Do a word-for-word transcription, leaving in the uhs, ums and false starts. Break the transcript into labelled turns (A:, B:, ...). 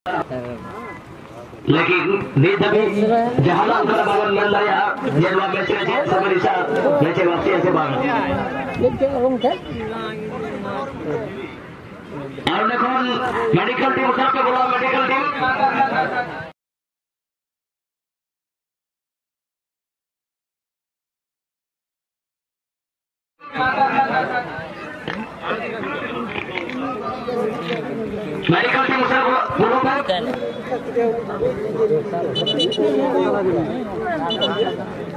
A: लेकिन di tapi jahalan kalau bangun mandaya dia dua mesin aja sama bisa mesin waktu yang sebang. और देखो medical team सब पे बोला मेडिकल टीम मेडिकल टीम सब बोलो पर